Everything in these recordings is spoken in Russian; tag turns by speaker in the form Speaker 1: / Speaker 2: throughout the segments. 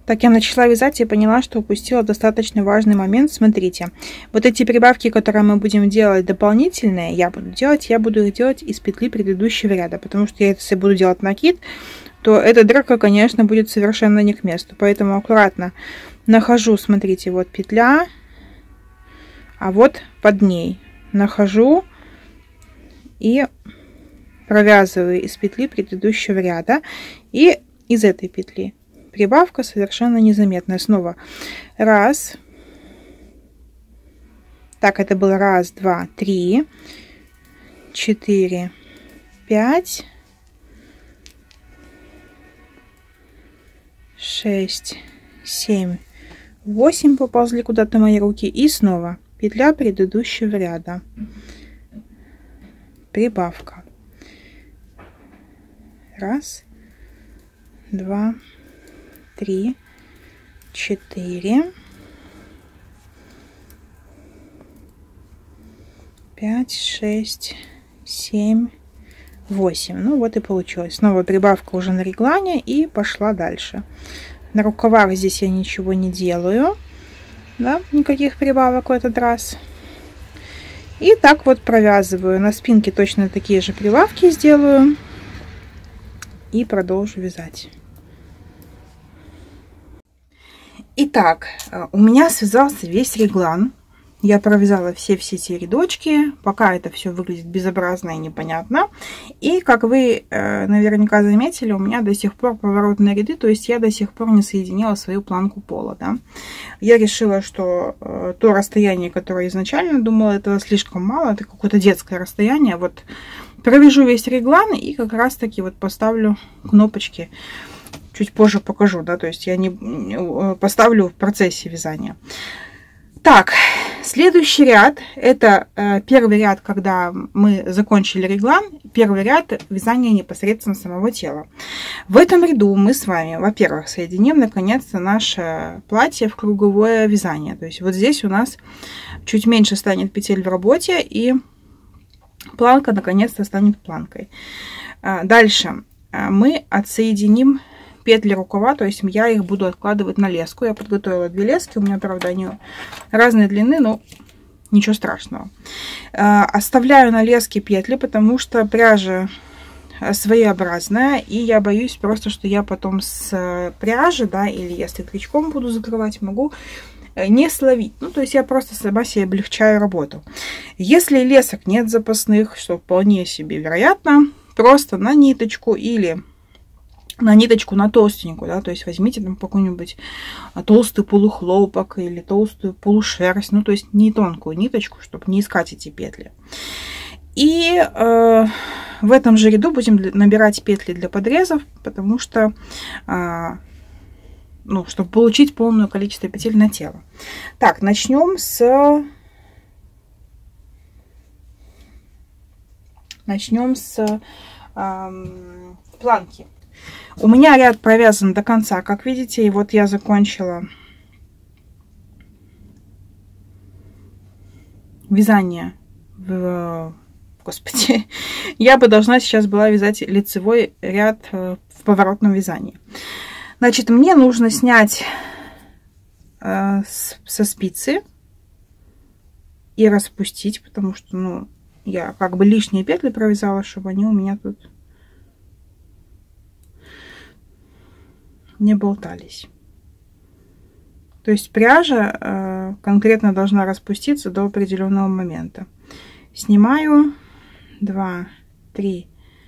Speaker 1: Так, я начала вязать и поняла, что упустила достаточно важный момент. Смотрите, вот эти прибавки, которые мы будем делать дополнительные, я буду их делать из петли предыдущего ряда, потому что я, если буду делать накид, то эта дырка, конечно, будет совершенно не к месту. Поэтому аккуратно нахожу, смотрите, вот петля, а вот под ней нахожу и провязываю из петли предыдущего ряда и из этой петли. Прибавка совершенно незаметная. Снова раз. Так, это было 1, 2, 3, 4, 5, 6, 7, 8. Поползли куда-то мои руки. И снова петля предыдущего ряда. Прибавка. 1, 2, 3, 4, 5, 6, 7, 8. Ну вот и получилось. Снова прибавка уже на реглане и пошла дальше. На рукавах здесь я ничего не делаю, да, никаких прибавок в этот раз. И так вот провязываю. На спинке точно такие же прибавки сделаю и продолжу вязать. Итак, у меня связался весь реглан. Я провязала все эти рядочки. Пока это все выглядит безобразно и непонятно. И, как вы наверняка заметили, у меня до сих пор поворотные ряды. То есть я до сих пор не соединила свою планку пола. Да? Я решила, что то расстояние, которое изначально думала, этого слишком мало. Это какое-то детское расстояние. Вот провяжу весь реглан и как раз таки вот поставлю кнопочки. Чуть позже покажу, да, то есть я не поставлю в процессе вязания. Так, следующий ряд, это первый ряд, когда мы закончили реглан, первый ряд вязания непосредственно самого тела. В этом ряду мы с вами, во-первых, соединим наконец-то наше платье в круговое вязание. То есть вот здесь у нас чуть меньше станет петель в работе, и планка наконец-то станет планкой. Дальше мы отсоединим петли рукава, то есть я их буду откладывать на леску. Я подготовила 2 лески, у меня, правда, они разной длины, но ничего страшного. Оставляю на леске петли, потому что пряжа своеобразная, и я боюсь просто, что я потом с пряжи, да, или если крючком буду закрывать, могу не словить. Ну, то есть я просто сама себе облегчаю работу. Если лесок нет запасных, что вполне себе вероятно, просто на ниточку или на ниточку на толстенькую, да, то есть возьмите там какой-нибудь толстый полухлопок или толстую полушерсть, ну, то есть не тонкую ниточку, чтобы не искать эти петли. И в этом же ряду будем набирать петли для подрезов, потому что, ну, чтобы получить полное количество петель на тело. Так, начнем с планки. У меня ряд провязан до конца, как видите, и вот я закончила вязание Господи, я бы должна сейчас была вязать лицевой ряд в поворотном вязании. Значит, мне нужно снять со спицы и распустить, потому что, ну, я как бы лишние петли провязала, чтобы они у меня тут не болтались. То есть пряжа конкретно должна распуститься до определенного момента. Снимаю 2, 3,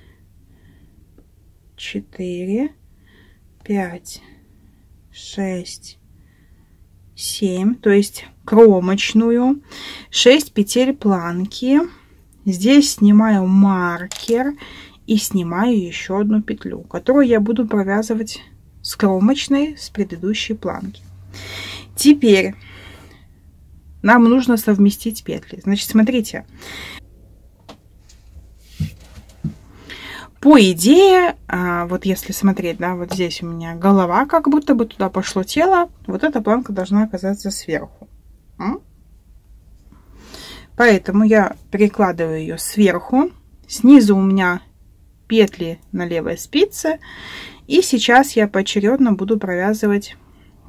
Speaker 1: 4, 5, 6, 7, то есть кромочную, 6 петель планки. Здесь снимаю маркер и снимаю еще одну петлю, которую я буду провязывать с кромочной с предыдущей планки. Теперь нам нужно совместить петли. Значит, смотрите, по идее, вот если смотреть, да, вот здесь у меня голова, как будто бы туда пошло тело, вот эта планка должна оказаться сверху. Поэтому я перекладываю ее сверху. Снизу у меня петли на левой спице. И сейчас я поочередно буду провязывать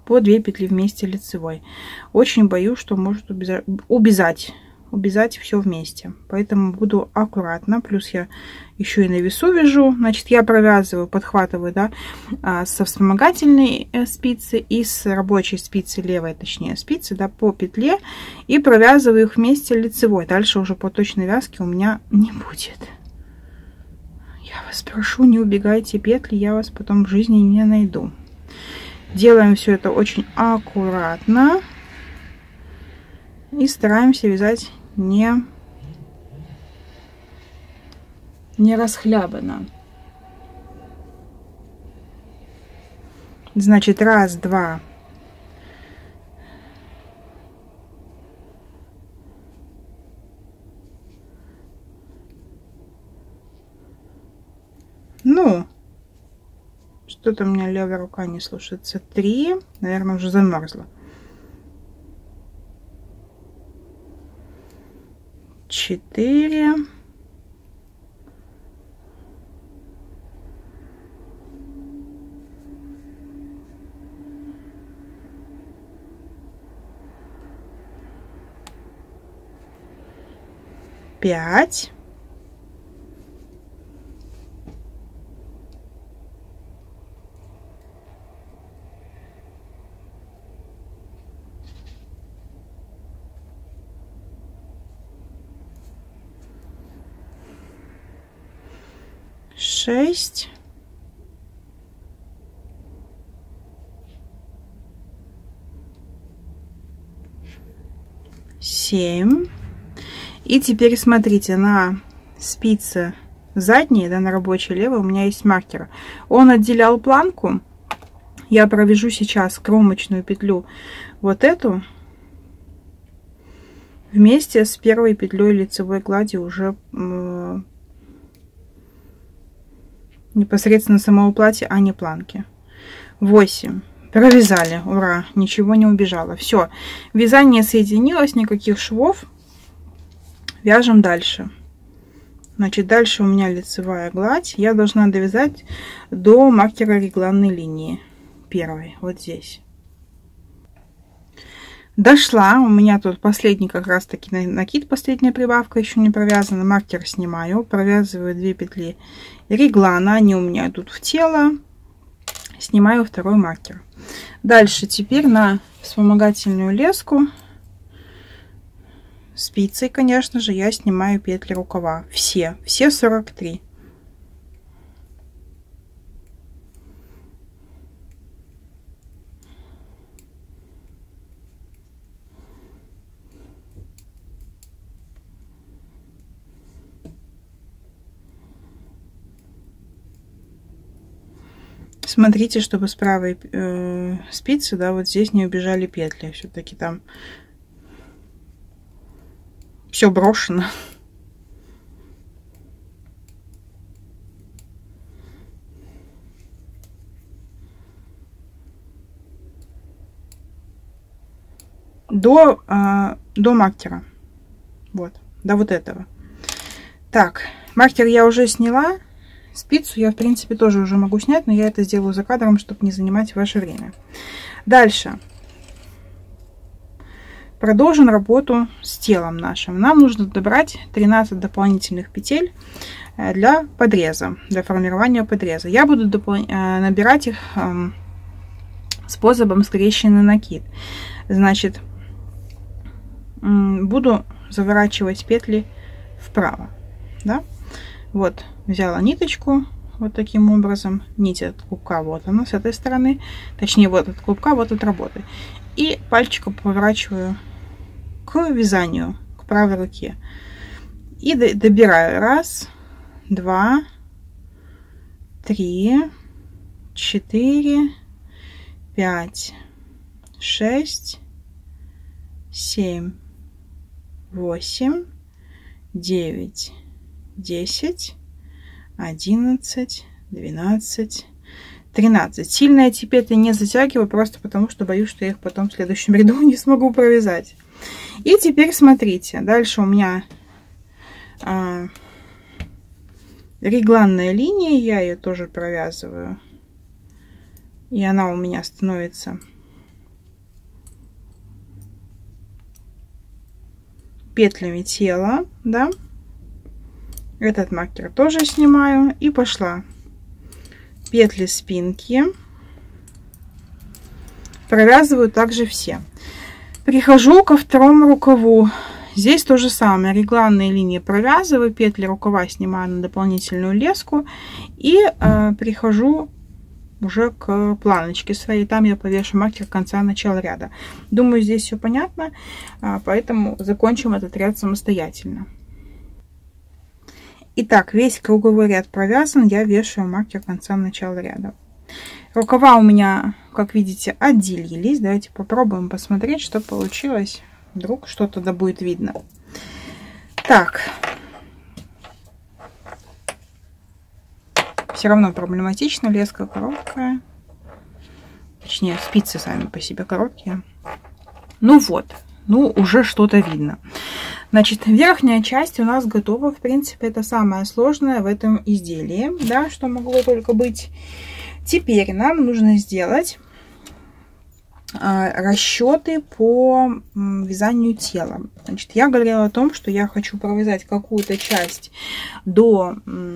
Speaker 1: по 2 петли вместе лицевой. Очень боюсь, что может убежать все вместе, поэтому буду аккуратно. Плюс я еще и на весу вяжу. Значит, я провязываю, подхватываю, да, со вспомогательной спицы и с рабочей спицы, левой точнее спицы, да, по петле, и провязываю их вместе лицевой. Дальше уже по точной вязке у меня не будет. Я вас прошу, не убегайте петли, я вас потом в жизни не найду. Делаем все это очень аккуратно и стараемся вязать не расхлябанно. Значит, 1, 2, ну, что-то у меня левая рука не слушается. 3, наверное, уже замерзла. 4. 5. 6. 7. И теперь смотрите, на спице задней, да, на рабочей левой у меня есть маркер. Он отделял планку. Я провяжу сейчас кромочную петлю, вот эту, вместе с первой петлей лицевой глади уже непосредственно самого платья, а не планки. 8. Провязали, ура, ничего не убежало. Все, вязание соединилось, никаких швов. Вяжем дальше. Значит, дальше у меня лицевая гладь. Я должна довязать до маркера регланной линии. Первой, вот здесь. Дошла. У меня тут последний как раз таки накид, последняя прибавка еще не провязана. Маркер снимаю, провязываю 2 петли реглана. Они у меня идут в тело. Снимаю второй маркер. Дальше теперь на вспомогательную леску спицей, конечно же, я снимаю петли рукава. Все 43. Смотрите, чтобы с правой спицы, да, вот здесь не убежали петли. Все-таки там все брошено. До маркера. Вот, до вот этого. Так, маркер я уже сняла. Спицу я, в принципе, тоже уже могу снять, но я это сделаю за кадром, чтобы не занимать ваше время. Дальше. Продолжим работу с телом нашим. Нам нужно добрать 13 дополнительных петель для подреза, для формирования подреза. Я буду набирать их способом скрещенный накид. Значит, буду заворачивать петли вправо. Да? Вот, взяла ниточку вот таким образом. Нить от клубка вот она с этой стороны. Точнее, вот от клубка, вот от работы. И пальчиком поворачиваю к вязанию, к правой руке. И добираю 1, 2, 3, 4, 5, 6, 7, 8, 9, 10, 11, 12, 13. Сильно эти петли не затягиваю, просто потому что боюсь, что я их потом в следующем ряду не смогу провязать. И теперь смотрите, дальше у меня регланная линия, я ее тоже провязываю. И она у меня становится петлями тела, да. Этот маркер тоже снимаю и пошла. Петли спинки. Провязываю также все. Перехожу ко второму рукаву. Здесь то же самое. Регланные линии провязываю, петли рукава снимаю на дополнительную леску и перехожу уже к планочке своей. Там я повешу маркер конца-начала ряда. Думаю, здесь все понятно, поэтому закончим этот ряд самостоятельно. Итак, весь круговой ряд провязан, я вешаю маркер конца-начала ряда. Рукава у меня, как видите, отделились. Давайте попробуем посмотреть, что получилось. Вдруг что-то да будет видно. Так. Все равно проблематично. Леска короткая. Точнее, спицы сами по себе короткие. Ну вот. Ну, уже что-то видно. Значит, верхняя часть у нас готова. В принципе, это самое сложное в этом изделии. Да, что могло только быть. Теперь нам нужно сделать расчеты по вязанию тела. Значит, я говорила о том, что я хочу провязать какую-то часть до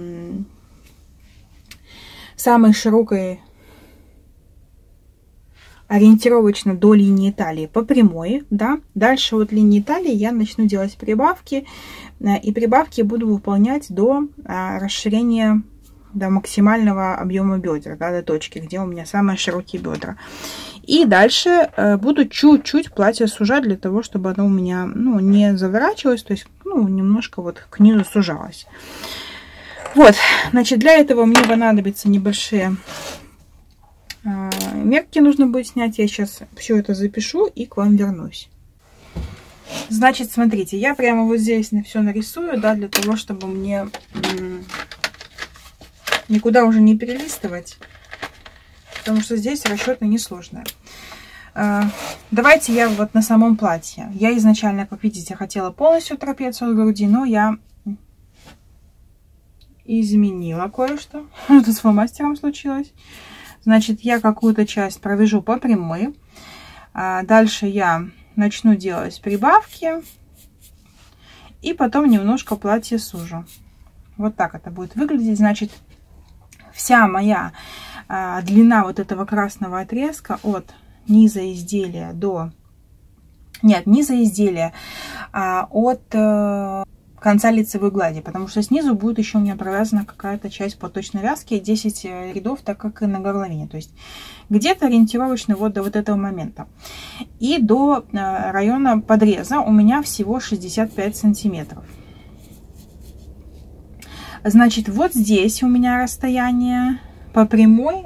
Speaker 1: самой широкой, ориентировочно до линии талии по прямой, да. Дальше от линии талии я начну делать прибавки, и прибавки буду выполнять до расширения, до максимального объема бедер, да, до точки, где у меня самые широкие бедра. И дальше буду чуть-чуть платье сужать для того, чтобы оно у меня, ну, не заворачивалось, то есть, ну, немножко вот к низу сужалось. Вот, значит, для этого мне понадобятся небольшие мерки, нужно будет снять. Я сейчас все это запишу и к вам вернусь. Значит, смотрите, я прямо вот здесь все нарисую, да, для того, чтобы мне никуда уже не перелистывать, потому что здесь расчеты несложные. Давайте я вот на самом платье. Я изначально, как видите, хотела полностью трапецию от груди, но я изменила кое-что. Что с фломастером случилось. Значит, я какую-то часть провяжу по прямой. Дальше я начну делать прибавки. И потом немножко платье сужу. Вот так это будет выглядеть. Значит, вся моя длина вот этого красного отрезка от низа изделия до... Нет, низа изделия от конца лицевой глади, потому что снизу будет еще у меня провязана какая-то часть платочной вязки, 10 рядов, так как и на горловине. То есть где-то ориентировочно вот до вот этого момента. И до района подреза у меня всего 65 сантиметров. Значит, вот здесь у меня расстояние по прямой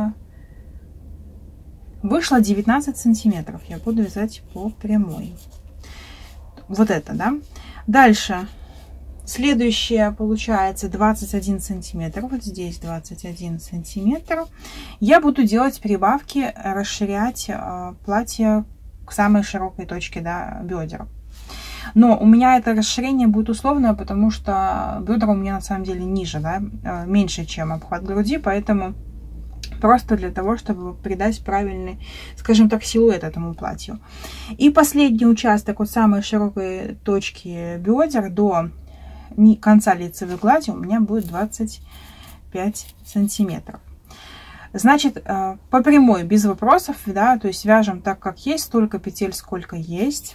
Speaker 1: вышло 19 сантиметров. Я буду вязать по прямой. Вот это, да. Дальше следующее получается 21 сантиметр. Вот здесь 21 сантиметр. Я буду делать прибавки, расширять платье к самой широкой точке, да, бедер. Но у меня это расширение будет условное, потому что бедра у меня на самом деле ниже, да, меньше, чем обхват груди, поэтому просто для того, чтобы придать правильный, скажем так, силуэт этому платью. И последний участок от самой широкой точки бедер до конца лицевой глади у меня будет 25 сантиметров. Значит, по прямой без вопросов, да, то есть вяжем так, как есть, столько петель, сколько есть.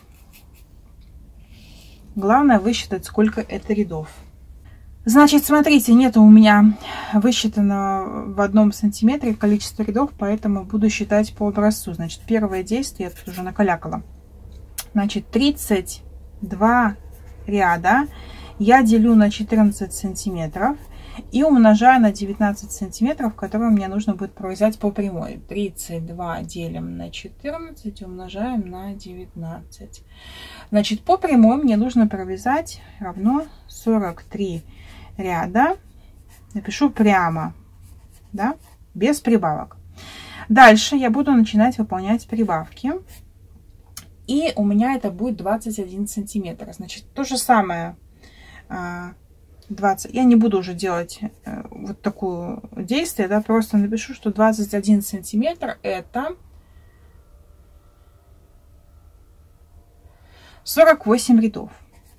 Speaker 1: Главное высчитать, сколько это рядов. Значит, смотрите, нету у меня высчитано в 1 сантиметре количество рядов, поэтому буду считать по образцу. Значит, первое действие, я тут уже накалякала. Значит, 32 ряда я делю на 14 сантиметров и умножаю на 19 сантиметров, которые мне нужно будет провязать по прямой. 32 делим на 14, умножаем на 19. Значит, по прямой мне нужно провязать равно 43 ряда. Напишу прямо, да, без прибавок. Дальше я буду начинать выполнять прибавки. И у меня это будет 21 сантиметр. Значит, то же самое 20. Я не буду уже делать вот такое действие, да, просто напишу, что 21 сантиметр это 48 рядов.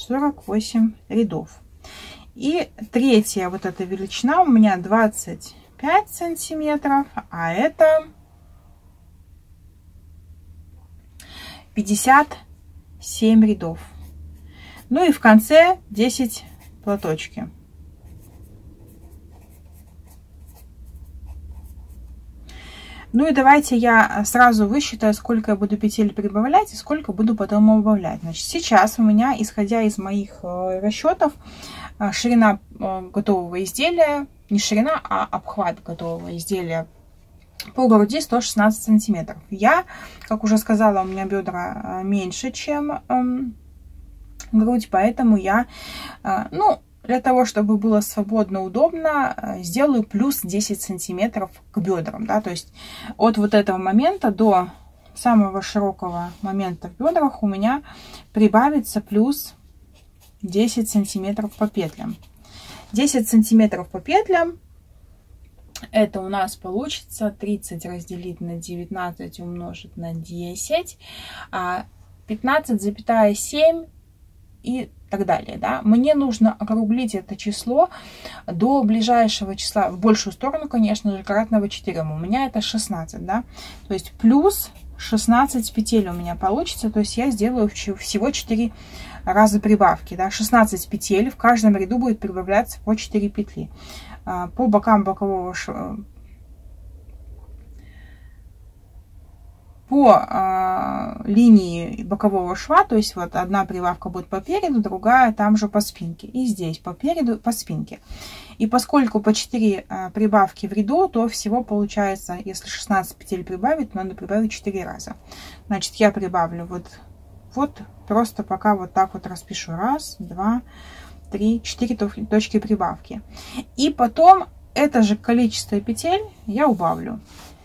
Speaker 1: 48 рядов. И третья вот эта величина у меня 25 сантиметров, а это 57 рядов. Ну и в конце 10 платочки. Ну и давайте я сразу высчитаю, сколько я буду петель прибавлять и сколько буду потом убавлять. Значит, сейчас у меня, исходя из моих расчетов, ширина готового изделия, не ширина, а обхват готового изделия по груди 116 сантиметров. Я, как уже сказала, у меня бедра меньше, чем грудь, поэтому я, ну, для того, чтобы было свободно, удобно, сделаю плюс 10 сантиметров к бедрам, да, то есть от вот этого момента до самого широкого момента в бедрах у меня прибавится плюс 10 сантиметров по петлям. 10 сантиметров по петлям, это у нас получится 30 разделить на 19 умножить на 10, 15,7 и так далее, да. Мне нужно округлить это число до ближайшего числа, в большую сторону, конечно же, кратного 4. У меня это 16, да. То есть плюс 16 петель у меня получится. То есть я сделаю всего 4 раза прибавки, да. 16 петель, в каждом ряду будет прибавляться по 4 петли. По бокам бокового шва, по линии бокового шва, то есть вот одна прибавка будет по переду, другая там же по спинке, и здесь по переду, по спинке. И поскольку по 4 прибавки в ряду, то всего получается, если 16 петель прибавить, то надо прибавить 4 раза. Значит, я прибавлю вот просто пока вот так вот распишу. 1, 2, 3, 4 точки прибавки. И потом это же количество петель я убавлю.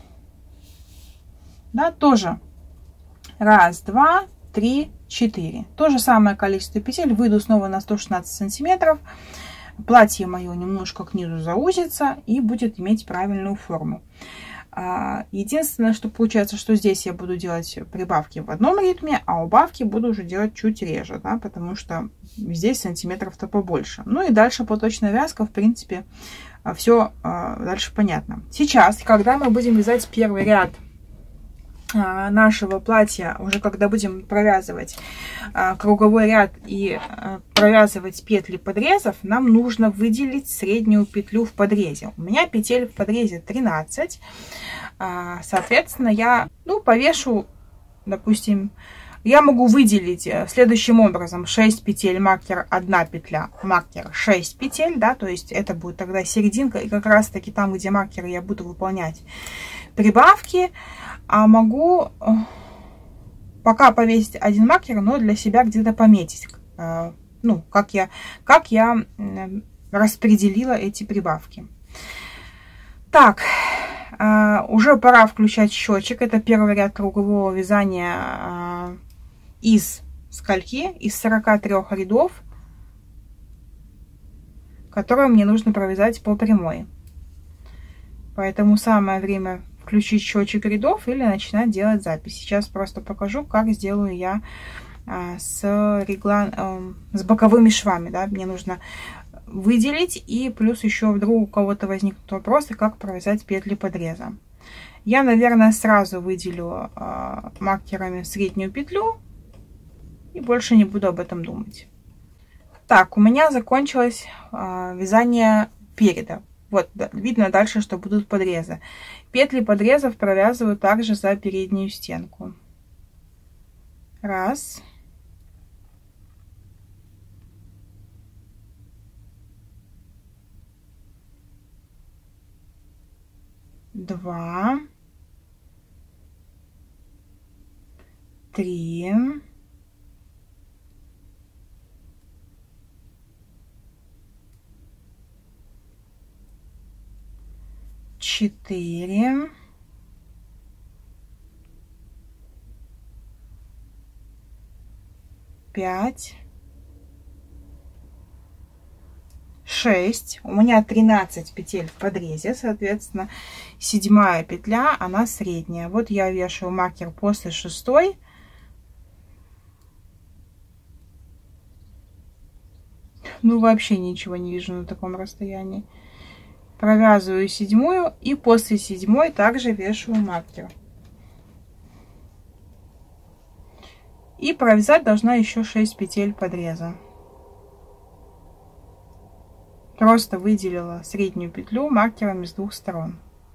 Speaker 1: Да, тоже 1, 2, 3, 4. То же самое количество петель. Выйду снова на 116 сантиметров. Платье мое немножко к низу заузится и будет иметь правильную форму. Единственное, что получается, что здесь я буду делать прибавки в одном ритме, а убавки буду уже делать чуть реже, да, потому что здесь сантиметров-то побольше. Ну и дальше поточная вязка, в принципе, все дальше понятно. Сейчас, когда мы будем вязать первый ряд нашего платья, уже когда будем провязывать круговой ряд и провязывать петли подрезов, нам нужно выделить среднюю петлю в подрезе. У меня петель в подрезе 13, соответственно, я повешу, допустим, я могу выделить следующим образом: 6 петель маркер, 1 петля маркер, 6 петель, да, то есть это будет тогда серединка, и как раз таки там, где маркеры, я буду выполнять прибавки. А могу пока повесить 1 маркер, но для себя где-то пометить, ну, как я распределила эти прибавки. Так, уже пора включать счетчик. Это первый ряд кругового вязания из скольки? Из 43 рядов, которые мне нужно провязать по прямой. Поэтому самое время включить счетчик рядов или начинать делать запись. Сейчас просто покажу, как сделаю я с боковыми швами. Да? Мне нужно выделить, и плюс еще вдруг у кого-то возникнут вопросы, как провязать петли подреза. Я, наверное, сразу выделю маркерами среднюю петлю и больше не буду об этом думать. Так, у меня закончилось вязание переда. Вот, видно дальше, что будут подрезы. Петли подрезов провязываю также за переднюю стенку. 1. 2. 3. 4. 5. 6. У меня 13 петель в подрезе, соответственно, 7 петля, она средняя. Вот я вешаю маркер после 6. Ну, вообще ничего не вижу на таком расстоянии. Провязываю 7-ю и после 7-й также вешаю маркер. И провязать должна еще 6 петель подреза. Просто выделила среднюю петлю маркерами с двух сторон.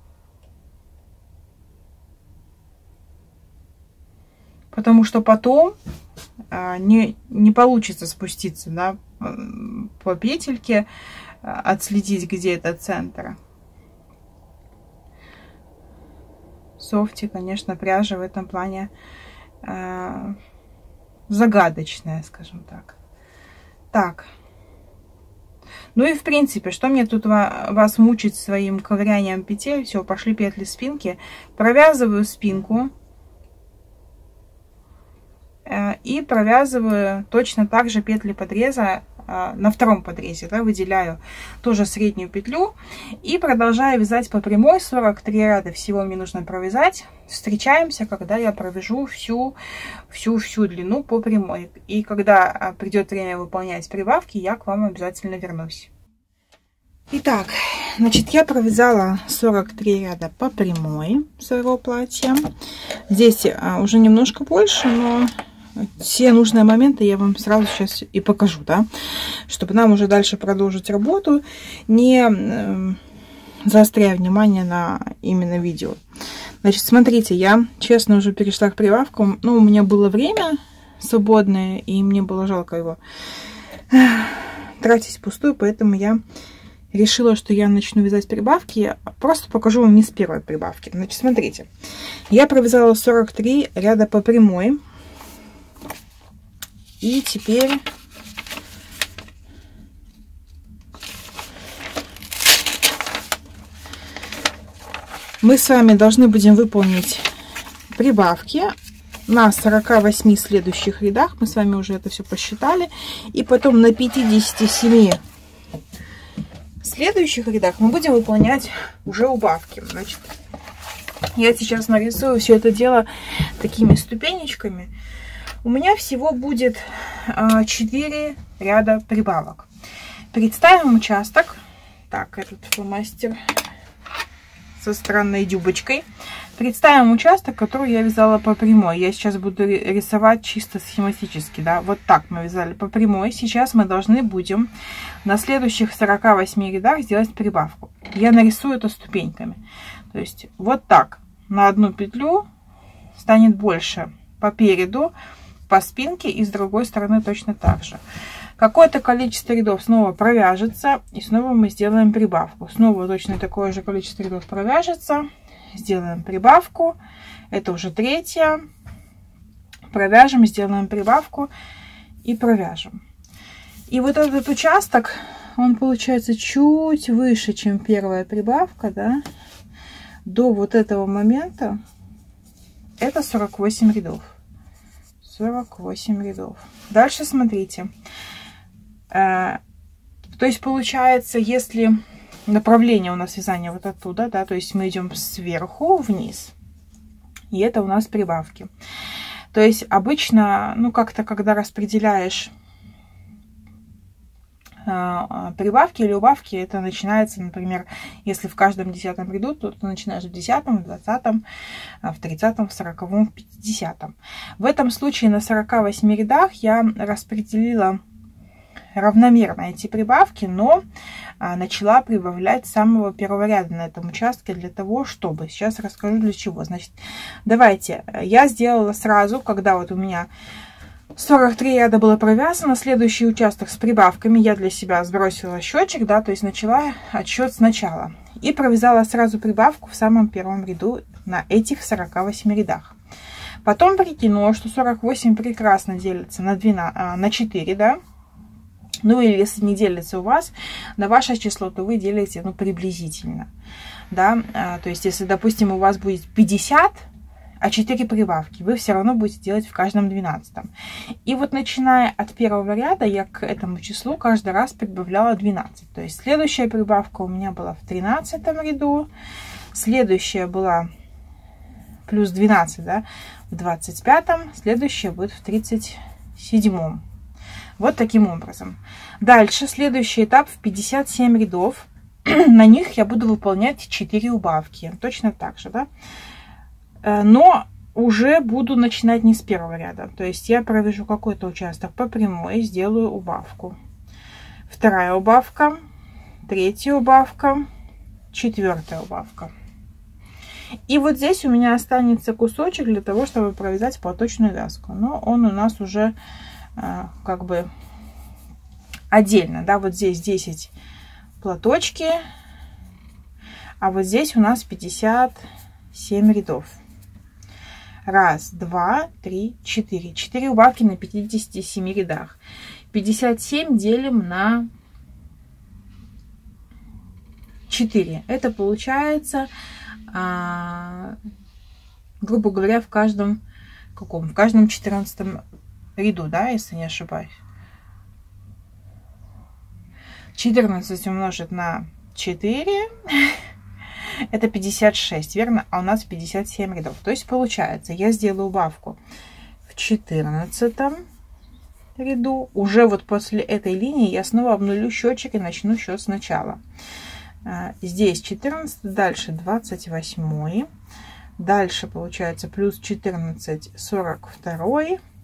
Speaker 1: Потому что потом не получится спуститься, да, по петельке, отследить, где это центр. Софти, конечно, пряжа в этом плане загадочная, скажем так. Так. Ну и в принципе, что мне тут вас мучить своим ковырянием петель? Все, пошли петли спинки. Провязываю спинку. И провязываю точно так же петли подреза на втором подрезе, да, выделяю тоже среднюю петлю и продолжаю вязать по прямой. 43 ряда всего мне нужно провязать. Встречаемся, когда я провяжу всю длину по прямой. И когда придет время выполнять прибавки, я к вам обязательно вернусь. Итак, значит, я провязала 43 ряда по прямой своего платья. Здесь уже немножко больше, но все нужные моменты я вам сразу сейчас и покажу, да, чтобы нам уже дальше продолжить работу, не заостряя внимание на именно видео. Значит, смотрите, я честно уже перешла к прибавкам. Ну, у меня было время свободное, и мне было жалко его тратить впустую, поэтому я решила, что я начну вязать прибавки. Просто покажу вам не с первой прибавки. Значит, смотрите, я провязала 43 ряда по прямой. И теперь мы с вами должны будем выполнить прибавки на 48 следующих рядах. Мы с вами уже это все посчитали. И потом на 57 следующих рядах мы будем выполнять уже убавки. Значит, я сейчас нарисую все это дело такими ступенечками. У меня всего будет 4 ряда прибавок. Представим участок. Так, этот фломастер со странной дюбочкой. Представим участок, который я вязала по прямой. Я сейчас буду рисовать чисто схематически, да. Вот так мы вязали по прямой. Сейчас мы должны будем на следующих 48 рядах сделать прибавку. Я нарисую это ступеньками. То есть вот так на одну петлю станет больше по переду, по спинке, и с другой стороны точно так же. Какое-то количество рядов снова провяжется, и снова мы сделаем прибавку. Снова точно такое же количество рядов провяжется, сделаем прибавку. Это уже третья. Провяжем, сделаем прибавку и провяжем. И вот этот участок, он получается чуть выше, чем первая прибавка, да? До вот этого момента это 48 рядов. 48 рядов. Дальше смотрите. То есть получается, если направление у нас вязания вот оттуда, да, то есть мы идем сверху вниз, и это у нас прибавки. То есть обычно, ну как-то, когда распределяешь прибавки или убавки, это начинается, например, если в каждом 10-м ряду, то ты начинаешь в 10-м, в 20-м, в 30-м, в 40-м, в 50-м. В этом случае на 48 рядах я распределила равномерно эти прибавки, но начала прибавлять с самого первого ряда на этом участке для того, чтобы... Сейчас расскажу для чего. Значит, давайте, я сделала сразу, когда вот у меня 43 ряда было провязано, следующий участок с прибавками я для себя сбросила счетчик, да, то есть начала отсчет сначала. И провязала сразу прибавку в самом первом ряду на этих 48 рядах. Потом прикинула, что 48 прекрасно делится на 4, да. Ну или если не делится у вас на ваше число, то вы делите, ну, приблизительно, да. То есть если, допустим, у вас будет 50, а 4 прибавки, вы все равно будете делать в каждом 12-м. И вот начиная от первого ряда я к этому числу каждый раз прибавляла 12. То есть следующая прибавка у меня была в 13-м ряду, следующая была плюс 12, да, в 25-м, следующая будет в 37-м. Вот таким образом. Дальше, следующий этап в 57 рядов. На них я буду выполнять 4 убавки. Точно так же, да? Но уже буду начинать не с первого ряда. То есть я провяжу какой-то участок по прямой, сделаю убавку. Вторая убавка, третья убавка, четвертая убавка. И вот здесь у меня останется кусочек для того, чтобы провязать платочную вязку. Но он у нас уже как бы отдельно, да, вот здесь 10 платочки, а вот здесь у нас 57 рядов. Раз, два, три, четыре. 4 убавки на 57 рядах. 57 делим на 4. Это получается, грубо говоря, в каждом 14 ряду, да, если не ошибаюсь. 14 умножить на 4 это 56, верно? А у нас 57 рядов. То есть получается, я сделаю убавку в 14 ряду. Уже вот после этой линии я снова обнулю счетчик и начну счет сначала. Здесь 14, дальше 28, дальше получается плюс 14, 42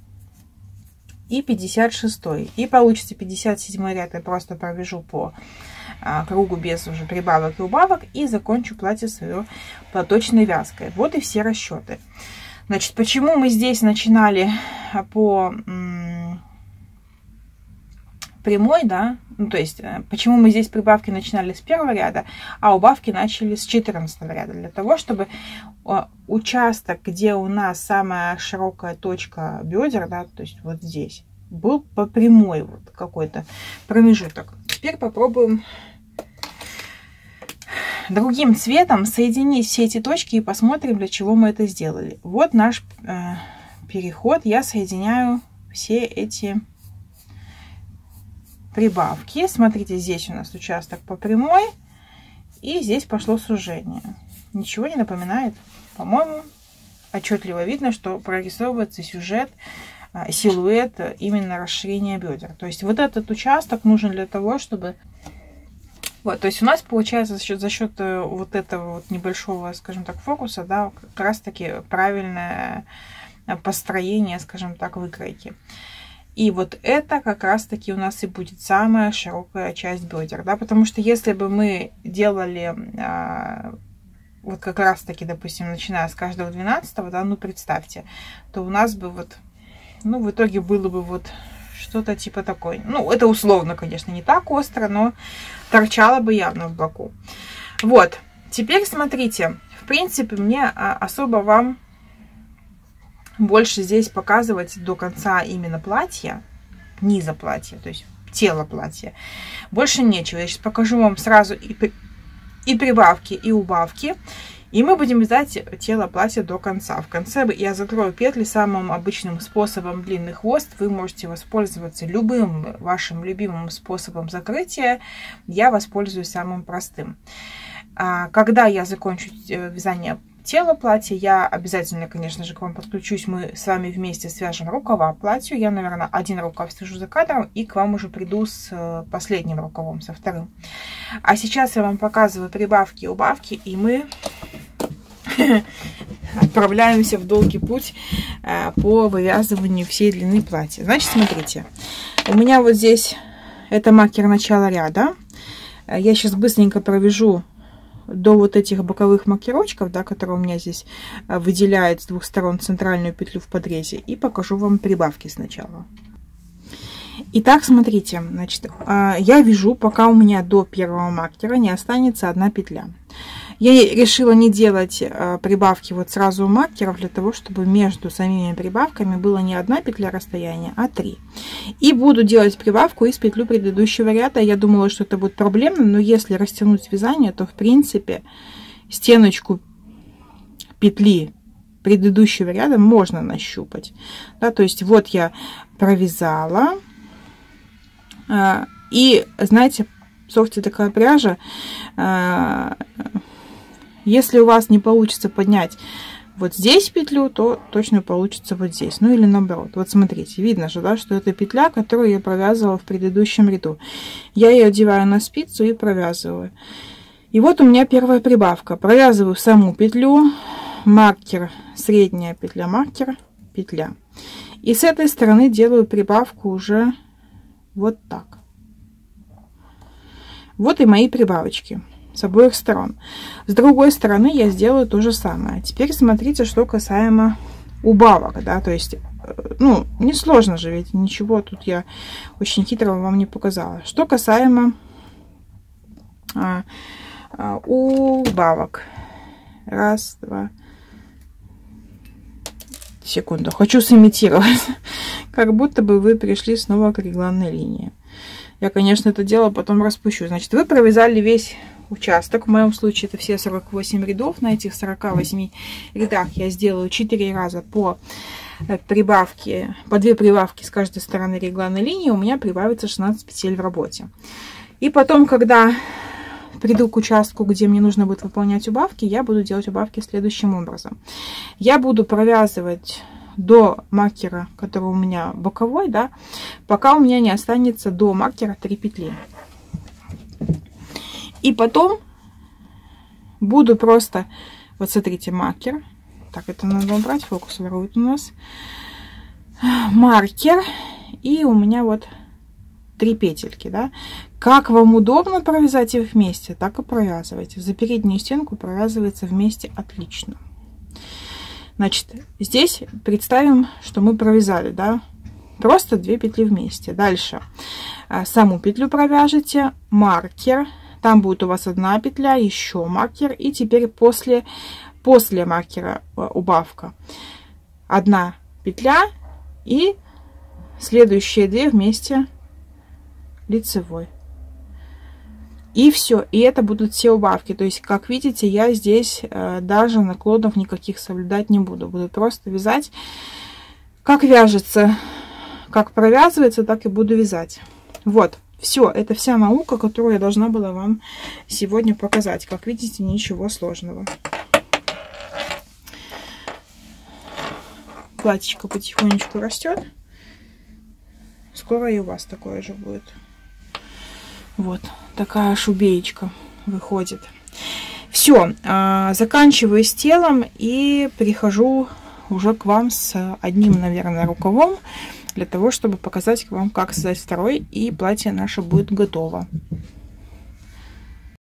Speaker 1: и 56. И получится 57 ряд. Я просто провяжу по кругу без уже прибавок и убавок и закончу платье свое платочной вязкой. Вот и все расчеты. Значит, почему мы здесь начинали по прямой, да, ну, то есть, почему мы здесь прибавки начинали с первого ряда, а убавки начали с 14 ряда, для того, чтобы участок, где у нас самая широкая точка бедер, да, то есть вот здесь, был по прямой вот какой-то промежуток. Теперь попробуем другим цветом соединить все эти точки и посмотрим, для чего мы это сделали. Вот наш переход. Я соединяю все эти прибавки. Смотрите, здесь у нас участок по прямой, и здесь пошло сужение. Ничего не напоминает? По-моему, отчетливо видно, что прорисовывается силуэт именно расширения бедер. То есть вот этот участок нужен для того, чтобы... Вот, то есть у нас получается за счет вот этого вот небольшого, скажем так, фокуса, да, как раз таки правильное построение, скажем так, выкройки. И вот это как раз таки у нас и будет самая широкая часть бедер, да, потому что если бы мы делали вот как раз таки, допустим, начиная с каждого 12-го, да, ну представьте, то у нас бы вот, ну в итоге было бы вот что-то типа такой. Ну, это условно, конечно, не так остро, но торчало бы явно в боку. Вот, теперь смотрите, в принципе, мне особо вам больше здесь показывать до конца именно платья, низа платья, то есть тело платья. Больше нечего. Я сейчас покажу вам сразу и прибавки, и убавки. И мы будем вязать тело платья до конца. В конце я закрою петли самым обычным способом длинный хвост. Вы можете воспользоваться любым вашим любимым способом закрытия. Я воспользуюсь самым простым. Когда я закончу вязание тела платья, я обязательно, конечно же, к вам подключусь. Мы с вами вместе свяжем рукава платью. Я, наверное, один рукав свяжу за кадром и к вам уже приду с последним рукавом, со вторым. А сейчас я вам показываю прибавки и убавки, и мы отправляемся в долгий путь по вывязыванию всей длины платья. Значит, смотрите, у меня вот здесь это маркер начала ряда. Я сейчас быстренько провяжу до вот этих боковых маркерочков, да, которые у меня здесь выделяют с двух сторон центральную петлю в подрезе, и покажу вам прибавки сначала. Итак, смотрите, значит, я вяжу, пока у меня до первого маркера не останется одна петля. Я решила не делать прибавки вот сразу у маркеров, для того, чтобы между самими прибавками было не одна петля расстояния, а 3. И буду делать прибавку из петлю предыдущего ряда. Я думала, что это будет проблемно, но если растянуть вязание, то в принципе стеночку петли предыдущего ряда можно нащупать. Да, то есть вот я провязала. И знаете, в софте такая пряжа. Если у вас не получится поднять вот здесь петлю, то точно получится вот здесь. Ну или наоборот. Вот смотрите, видно же, да, что это петля, которую я провязывала в предыдущем ряду. Я ее одеваю на спицу и провязываю. И вот у меня первая прибавка. Провязываю саму петлю, маркер, средняя петля, маркер, петля. И с этой стороны делаю прибавку уже вот так. Вот и мои прибавочки с обоих сторон. С другой стороны я сделаю то же самое. Теперь смотрите, что касаемо убавок, да, то есть, ну, несложно же, ведь ничего тут я очень хитрого вам не показала. Что касаемо убавок. Раз, два. Секунду. Хочу сымитировать. Как будто бы вы пришли снова к регланной линии. Я, конечно, это дело потом распущу. Значит, вы провязали весь участок. В моем случае это все 48 рядов. На этих 48 рядах я сделаю 4 раза по прибавке, по 2 прибавки с каждой стороны регланной линии. У меня прибавится 16 петель в работе. И потом, когда приду к участку, где мне нужно будет выполнять убавки, я буду делать убавки следующим образом. Я буду провязывать до маркера, который у меня боковой, да, пока у меня не останется до маркера 3 петли. И потом буду просто, вот смотрите, маркер. Так, это надо убрать, фокус ворует у нас. Маркер. И у меня вот 3 петельки, да. Как вам удобно провязать их вместе, так и провязывайте. За переднюю стенку провязывается вместе отлично. Значит, здесь представим, что мы провязали, да, просто 2 петли вместе. Дальше саму петлю провяжете, маркер, там будет у вас 1 петля, еще маркер, и теперь после маркера убавка. 1 петля и следующие 2 вместе лицевой. И все, и это будут все убавки. То есть, как видите, я здесь даже наклонов никаких соблюдать не буду. Буду просто вязать, как вяжется, как провязывается, так и буду вязать. Вот, все, это вся наука, которую я должна была вам сегодня показать. Как видите, ничего сложного. Платьишко потихонечку растет. Скоро и у вас такое же будет. Вот такая шубеечка выходит. Все, заканчиваю с телом и перехожу уже к вам с одним, наверное, рукавом, для того, чтобы показать вам, как связать второй, и платье наше будет готово.